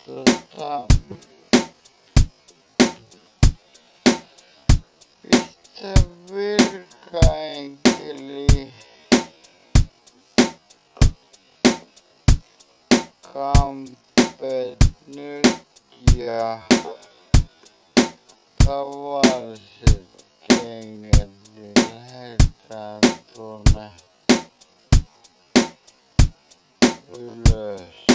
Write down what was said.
Tota, pistä virkaenkeli kampet nyt ja tavalliset kengät, niin lähdetään tuonne ylös.